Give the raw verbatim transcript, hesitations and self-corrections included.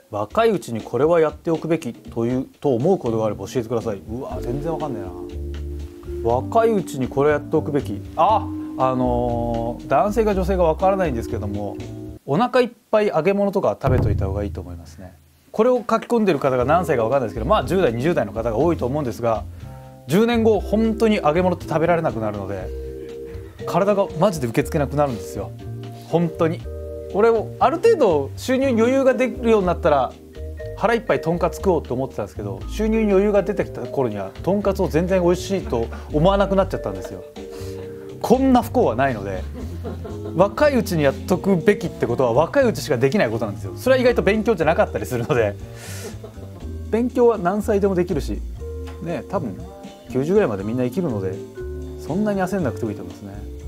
若いうちにこれはやっておくべきというと思うことがあれば教えてください。うわ全然わかんねえな。若いうちにこれやっておくべき、ああのー、男性か女性かわからないんですけども、お腹いっぱい揚げ物とか食べといた方がいいと思いますね。これを書き込んでる方が何歳かわかんないですけど、まあじゅう代にじゅう代の方が多いと思うんですが、じゅうねんご本当に揚げ物って食べられなくなるので、体がマジで受け付けなくなるんですよ本当に。俺をある程度収入に余裕ができるようになったら腹いっぱいとんかつ食おうと思ってたんですけど、収入に余裕が出てきた頃にはとんかつを全然美味しいと思わなくなっちゃったんですよ。こんな不幸はないので、若いうちにやっとくべきってことは若いうちしかできないことなんですよ。それは意外と勉強じゃなかったりするので、勉強は何歳でもできるしね、多分きゅうじゅうぐらいまでみんな生きるので、そんなに焦んなくてもいいと思いますね。